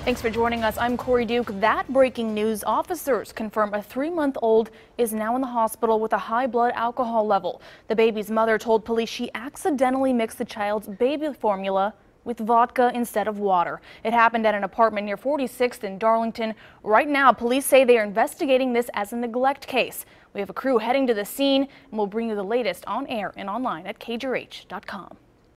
Thanks for joining us. I'm Corey Duke. That breaking news: officers confirm a 3-month-old is now in the hospital with a high blood alcohol level. The baby's mother told police she accidentally mixed the child's baby formula with vodka instead of water. It happened at an apartment near 46th in Darlington. Right now, police say they are investigating this as a neglect case. We have a crew heading to the scene, and we'll bring you the latest on air and online at KJRH.com.